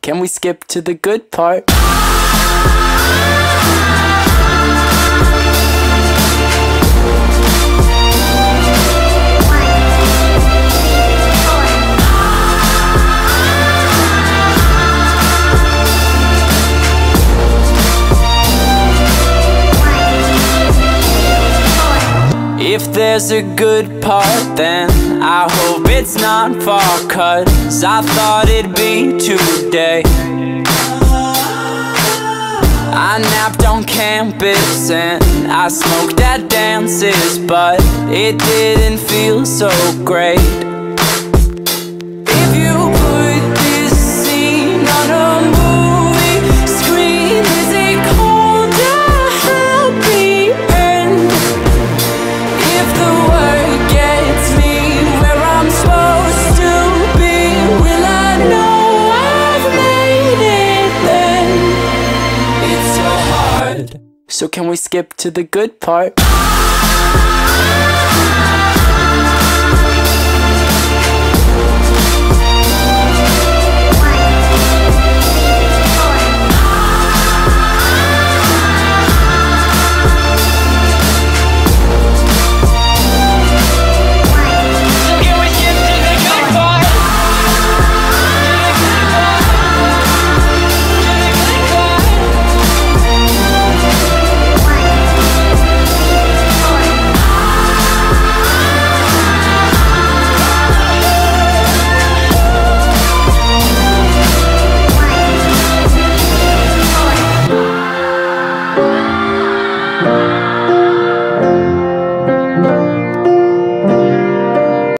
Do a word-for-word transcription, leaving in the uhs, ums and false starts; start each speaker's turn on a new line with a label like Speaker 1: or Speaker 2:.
Speaker 1: can we skip to the good part? If there's a good part, then I hope it's not far cut, 'cause I thought it'd be today. I napped on campus and I smoked at dances, but it didn't feel so great. If you put this scene on a movie screen, is it called a happy end? If the word gets me where I'm supposed to be, will I know I've made it then? It's so hard. So can we skip to the good part?